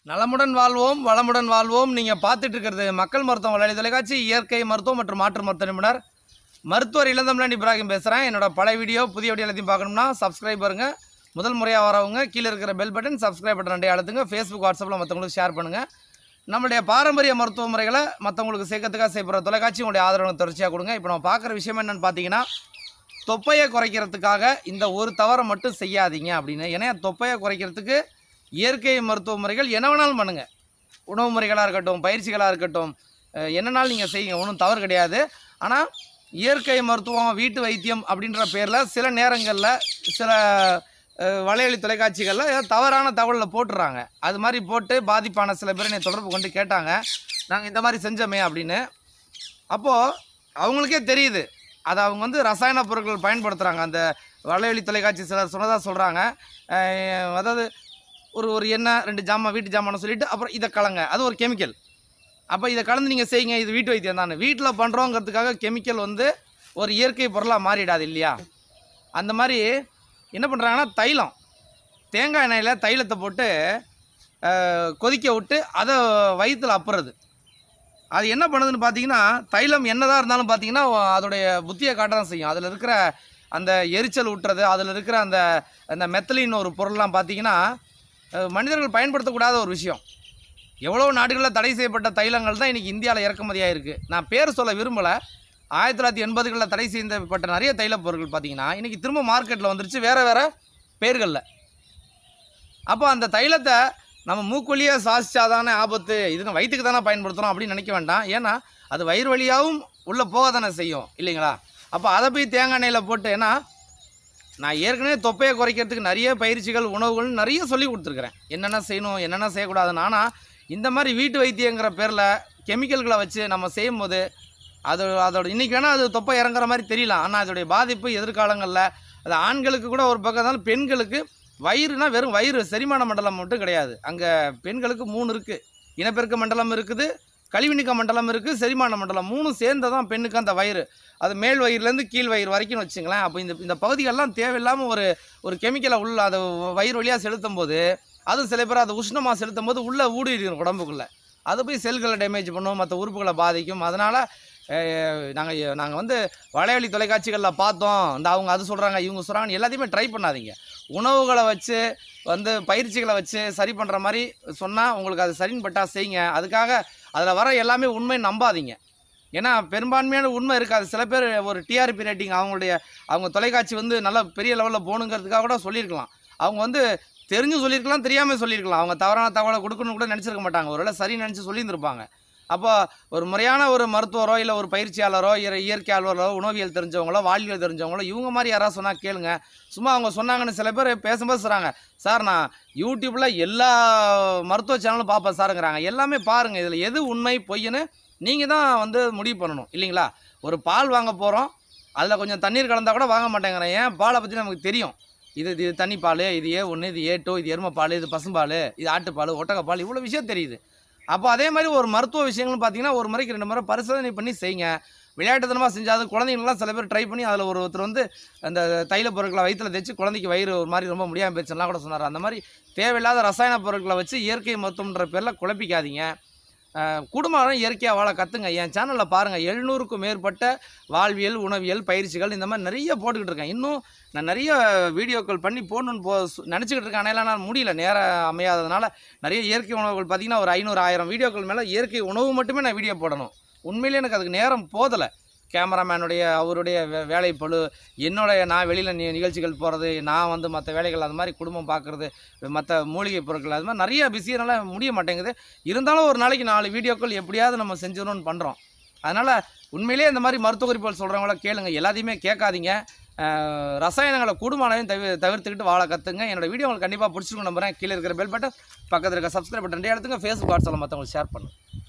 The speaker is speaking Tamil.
நலமுடன் வாழ்வோம் வளமுடன் வாழ்வோம். நீங்கள் பார்த்துட்டு இருக்கிறது மக்கள் மருத்துவம் வலையொலி தொலைக்காட்சி, இயற்கை மருத்துவம் மற்றும் மாற்று மருத்துவ நிபுணர் மருத்துவர் இளந்தமிழன் இப்ராஹிம் பேசுகிறேன். என்னோட பழைய வீடியோ புதிய வீடியோ எல்லாத்தையும் பார்க்கணும்னா சப்ஸ்கிரைப் பாருங்க. முதல் முறையாக வரவங்க கீழே இருக்கிற பெல் பட்டன் சப்ஸ்கிரைப் பட்டன் ரெண்டே அழுத்துங்க. ஃபேஸ்புக் வாட்ஸ்அப்பில் மற்றவங்களுக்கு ஷேர் பண்ணுங்கள். நம்மளுடைய பாரம்பரிய மருத்துவ முறைகளை மற்றவங்களுக்கு சேர்க்கறதுக்காக செய்யப்படுற தொலைக்காட்சி உங்களுடைய ஆதரவு தொடர்ச்சியாக கொடுங்க. இப்போ நம்ம பார்க்குற விஷயம் என்னென்னு பார்த்தீங்கன்னா, தொப்பையை குறைக்கிறதுக்காக இந்த ஒரு தவறை மட்டும் செய்யாதீங்க அப்படின்னு. ஏன்னா தொப்பையை குறைக்கிறதுக்கு இயற்கை மருத்துவ முறைகள் என்ன வேணாலும் பண்ணுங்கள். உணவு முறைகளாக இருக்கட்டும், பயிற்சிகளாக இருக்கட்டும், என்னன்னாலும் நீங்கள் செய்யுங்க, ஒன்றும் தவறு கிடையாது. ஆனால் இயற்கை மருத்துவம், வீட்டு வைத்தியம் அப்படின்ற பேரில் சில நேரங்களில் சில வலையொலி தொலைக்காட்சிகளில் ஏதோ தவறான தகவலில் போட்டுறாங்க. அது மாதிரி போட்டு பாதிப்பான சில பேர் என்னை தொடர்பு கொண்டு கேட்டாங்க, நாங்கள் இந்த மாதிரி செஞ்சோமே அப்படின்னு. அப்போது அவங்களுக்கே தெரியுது அதை அவங்க ரசாயன பொருட்கள் பயன்படுத்துகிறாங்க. அந்த வலையொலி தொலைக்காட்சி சிலர் சொன்னதாக சொல்கிறாங்க. அதாவது ஒரு எண்ணெய் 2 ஜாமான் வீட்டு ஜாமான்னு சொல்லிவிட்டு அப்புறம் இதை கலங்க, அது ஒரு கெமிக்கல். அப்போ இதை கலந்து நீங்கள் செய்யுங்க, இது வீட்டு வைத்தியம் தானே. வீட்டில் பண்ணுறோங்கிறதுக்காக கெமிக்கல் ஒரு இயற்கை பொருளாக மாறிடாது இல்லையா? அந்த மாதிரி என்ன பண்ணுறாங்கன்னா, தேங்காய் எண்ணெயில் தைலத்தை போட்டு கொதிக்க விட்டு அதை வயிற்றில் அப்புறது. அது என்ன பண்ணுதுன்னு பார்த்தீங்கன்னா, தைலம் என்னதான் இருந்தாலும் பார்த்தீங்கன்னா அதோடைய புத்தியை காட்ட தான் செய்யும். அதில் இருக்கிற அந்த எரிச்சல் ஊட்டுறது, அதில் இருக்கிற அந்த மெத்தலின் ஒரு பொருள்லாம் பார்த்தீங்கன்னா மனிதர்கள் பயன்படுத்தக்கூடாத ஒரு விஷயம். எவ்வளோ நாடுகளில் தடை செய்யப்பட்ட தைலங்கள் தான் இன்றைக்கி இந்தியாவில் இறக்குமதியாக இருக்குது. நான் பேர் சொல்ல விரும்பலை. 1980களில் தடை செய்யப்பட்ட நிறைய தைல பொருட்கள் பார்த்திங்கன்னா இன்றைக்கி திரும்ப மார்க்கெட்டில் வந்துருச்சு வேறு பேர்களில். அப்போ அந்த தைலத்தை நம்ம மூக்குவழியாக சாசிச்சாதானே ஆபத்து, இதுன்னு வயிற்றுக்கு தானே பயன்படுத்துகிறோம் அப்படின்னு நினைக்க வேண்டாம். ஏன்னா அது வயிறு வழியாகவும் உள்ளே போக தானே செய்யும் இல்லைங்களா? அப்போ அதை போய் தேங்காய் எண்ணெயில் போட்டு, ஏன்னா நான் ஏற்கனவே தொப்பையை குறைக்கிறதுக்கு நிறைய பயிற்சிகள், உணவுகள் நிறைய சொல்லி கொடுத்துருக்குறேன், என்னென்ன செய்யணும் என்னென்ன செய்யக்கூடாதுன்னு. ஆனால் இந்த மாதிரி வீட்டு வைத்தியங்கிற பேரில் கெமிக்கல்களை வச்சு நம்ம செய்யும்போது அதோட இன்றைக்கி வேணால் அது தொப்பை இறங்குற மாதிரி தெரியலாம். ஆனால் அதோடைய பாதிப்பு எதிர்காலங்களில் அது ஆண்களுக்கு கூட ஒரு பக்கம் இருந்தாலும் பெண்களுக்கு வயிறுனா வெறும் வயிறு செரிமான மண்டலம் மட்டும் கிடையாது. அங்கே பெண்களுக்கு 3 இருக்குது. இனப்பெருக்க மண்டலம் இருக்குது, கழிவுநீக்க மண்டலம் இருக்குது, செரிமான மண்டலம். 3 சேர்ந்து தான் பெண்ணுக்கு அந்த வயிறு. அது மேல் வயிறுலேருந்து கீழ் வயிறு வரைக்கும் வச்சுங்களேன். அப்போ இந்த பகுதிகளெலாம் தேவையில்லாமல் ஒரு கெமிக்கலை உள்ள அதை வயிறு வழியாக செலுத்தும் போது, அதுவும் சில பேர் அதை உஷ்ணமாக செலுத்தும் போது உள்ளே ஊடுருவிடும் உடம்புக்குள்ளே. அது போய் செல்களை டேமேஜ் பண்ணும், மற்ற உறுப்புகளை பாதிக்கும். அதனால் நாங்கள் வலையொலி தொலைக்காட்சிகளில் பார்த்தோம், அவங்க அது சொல்கிறாங்க இவங்க சொல்கிறாங்கன்னு எல்லாத்தையுமே ட்ரை பண்ணாதீங்க. உணவுகளை வச்சு பயிற்சிகளை வச்சு சரி பண்ணுற மாதிரி சொன்னால் உங்களுக்கு அது சரின்னு பட்டால் செய்யுங்க. அதுக்காக அதில் வர எல்லாமே உண்மை நம்பாதீங்க. ஏன்னா பெரும்பான்மையான உண்மை இருக்காது. சில பேர் ஒரு டிஆர்பி ரேட்டிங் அவங்க தொலைக்காட்சி நல்ல பெரிய லெவலில் போகணுங்கிறதுக்காக கூட சொல்லியிருக்கலாம். அவங்க தெரிஞ்சு சொல்லியிருக்கலாம், தெரியாமல் சொல்லியிருக்கலாம். அவங்க தவறான தகவலை கொடுக்கணும்னு கூட நினச்சிருக்க மாட்டாங்க. ஒருவேளை சரி நினச்சி சொல்லியிருந்திருப்பாங்க. அப்போ ஒரு முறையான ஒரு மருத்துவரோ இல்லை ஒரு பயிற்சியாளரோ இயற்கை ஆர்வலரோ உணவியல் தெரிஞ்சவங்களோ வாழ்வியல் தெரிஞ்சவங்களோ இவங்க மாதிரி யாராவது சொன்னால் கேளுங்க. சும்மா அவங்க சொன்னாங்கன்னு சில பேர் பேசும்போது சொல்கிறாங்க, சார் நான் யூடியூப்பில் எல்லா மருத்துவ சேனலும் பார்ப்பேன் சாருங்கிறாங்க. எல்லாமே பாருங்கள், இதில் எது உண்மை பொய்ன்னு நீங்கள் தான் முடிவு பண்ணணும் இல்லைங்களா? ஒரு பால் வாங்க போகிறோம், அதில் கொஞ்சம் தண்ணீர் கலந்தால் கூட வாங்க மாட்டேங்கிறேன். ஏன் பாலை பற்றி நமக்கு தெரியும். இது தண்ணி பால், இது A1, இது A2, இது எருமை பால், இது பசும்பால், இது ஆட்டுப்பால், ஒட்டகப்பால், இவ்வளோ விஷயம் தெரியுது. அப்போ அதே மாதிரி ஒரு மருத்துவ விஷயங்களும் பார்த்தீங்கன்னா 1 முறைக்கு 2 முறை பரிசோதனை பண்ணி செய்யுங்க. விளையாட்டுத்தனமாக செஞ்சாது குழந்தைங்களாம் சில பேர் ட்ரை பண்ணி அதில் ஒருத்தர் அந்த தைல பொருட்களை வயிற்றில் தைச்சு குழந்தைக்கு வயிறு ஒரு மாதிரி ரொம்ப முடியாமல் போயிடுச்சுலாம் கூட சொன்னார். அந்த மாதிரி தேவையில்லாத ரசாயன பொருட்களை வச்சு இயற்கை மருத்துவம்ன்ற பேரில் குழப்பிக்காதீங்க. குடும்பம் இயற்கையாக வாழ கற்றுங்க. என் சேனலில் பாருங்கள், 700க்கும் மேற்பட்ட வாழ்வியல் உணவியல் பயிற்சிகள் இந்த மாதிரி நிறைய போட்டுக்கிட்டு இருக்கேன். இன்னும் நான் நிறைய வீடியோக்கள் பண்ணி போடணுன்னு நினச்சிக்கிட்டு இருக்கேன். ஆனால் நான் முடியல, நேரம் அமையாததுனால. நிறைய இயற்கை உணவுகள் பார்த்திங்கன்னா ஒரு 500-1000 வீடியோக்கள் மேலே இயற்கை உணவு மட்டுமே நான் வீடியோ போடணும். உண்மையிலே எனக்கு அதுக்கு நேரம் போதலை. கேமராமேனுடைய அவருடைய வேலைப்பளு, நான் வெளியில் நிகழ்ச்சிகள் போகிறது, நான் மற்ற வேலைகள், அது மாதிரி குடும்பம் பார்க்குறது, மற்ற மூலிகை பொருட்கள், அது மாதிரி நிறைய பிஸியனால முடிய மாட்டேங்குது. இருந்தாலும் ஒரு நாளைக்கு 4 வீடியோக்கள் எப்படியாவது நம்ம செஞ்சிடணும்னு பண்ணுறோம். அதனால் உண்மையிலே இந்த மாதிரி மருத்துவ குறிப்புகள் சொல்கிறவங்கள கேளுங்க, எல்லாத்தையுமே கேட்காதீங்க. ரசாயனங்களை கூடுமானதையும் தவிர்த்துக்கிட்டு வாழ கற்றுங்க. என்னோடய வீடியோ உங்களுக்கு கண்டிப்பாக பிடிச்சிருக்கும் நம்புகிறேன். கீழே இருக்கிற பெல் பட்டன், பக்கத்தில் இருக்க சப்ஸ்கிரைப் பட்டன் அழுத்துங்க. ஃபேஸ்புக் வாட்ஸ்அப்பில் மற்றவங்களுக்கு ஷேர் பண்ணுங்கள்.